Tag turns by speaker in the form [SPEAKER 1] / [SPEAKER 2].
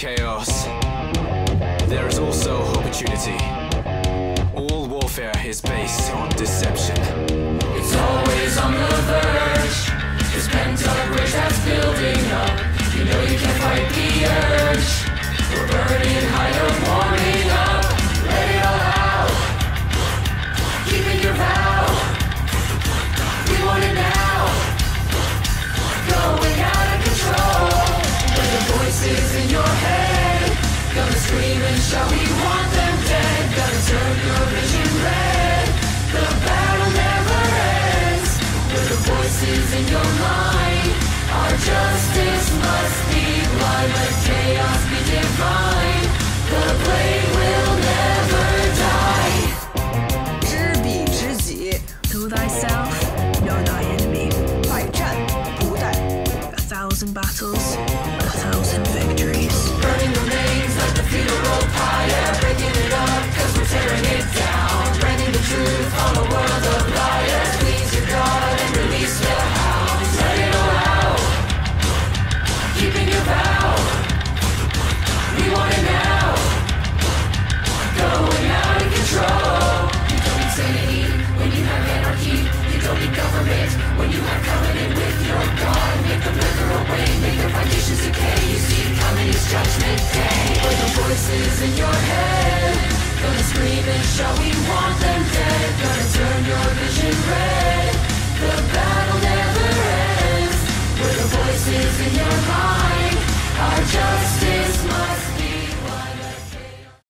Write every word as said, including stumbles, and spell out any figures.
[SPEAKER 1] chaos, there is also opportunity. All warfare is based on deception.
[SPEAKER 2] It's always on the verge. This pent-up rage that's building up. You know you can't fight the urge. We're burning higher, warming up. Let it all out. Keeping your vow. We want it now. Going out of control. But the voices in your head gonna scream and shout, we want them dead. Gotta turn your vision red. The battle never ends. With the voices in your mind, our justice must be blind. Let chaos be divine. The blade will never die.
[SPEAKER 3] 知彼知己 Know thyself, know thy enemy. 百战不殆 A thousand battles, a thousand victories.
[SPEAKER 2] Burning remains like the funeral pyre.